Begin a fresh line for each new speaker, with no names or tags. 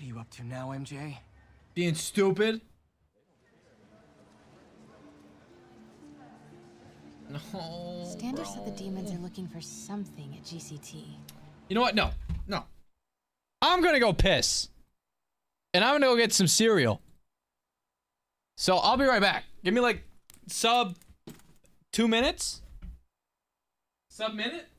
are you up to now, MJ?
Being stupid? No.
Standard said the demons are looking for something at GCT.
You know what? No. No. I'm gonna go piss. And I'm gonna go get some cereal. So I'll be right back. Give me like sub 2 minutes? Sub minute?